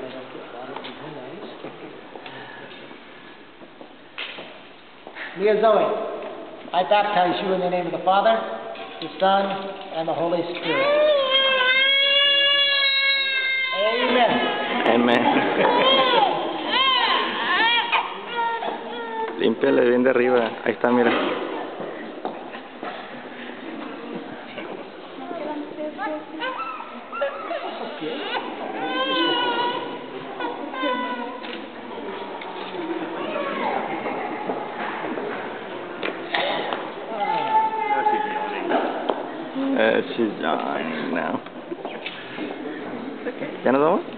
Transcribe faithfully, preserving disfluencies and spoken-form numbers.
Mia Zoe, I baptize you in the name of the Father, the Son, and the Holy Spirit. Amen. Amen. Límpiale bien de arriba. Ahí está, mira. Uh, she's yawning now. ¿Ya nos vamos?